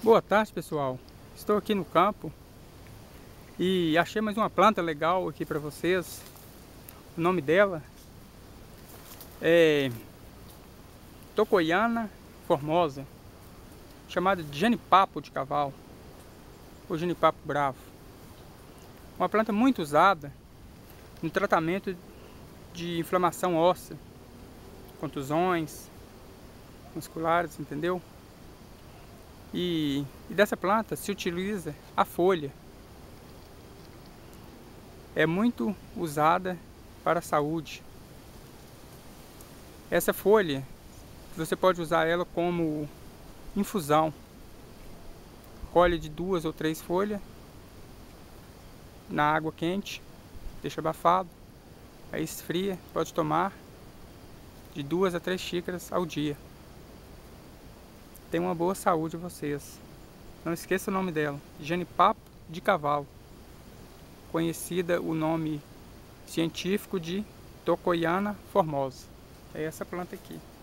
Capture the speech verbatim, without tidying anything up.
Boa tarde, pessoal. Estou aqui no campo e achei mais uma planta legal aqui para vocês. O nome dela é Tocoiana formosa, chamada de jenipapo de cavalo ou jenipapo bravo. Uma planta muito usada no tratamento de inflamação óssea, contusões musculares, entendeu? E, e dessa planta se utiliza a folha. É muito usada para a saúde. Essa folha, você pode usar ela como infusão. Colhe de duas ou três folhas na água quente, deixa abafado, aí esfria, pode tomar de duas a três xícaras ao dia. Tem uma boa saúde vocês. Não esqueça o nome dela, jenipapo de cavalo, conhecida o nome científico de Tocoiana formosa. É essa planta aqui.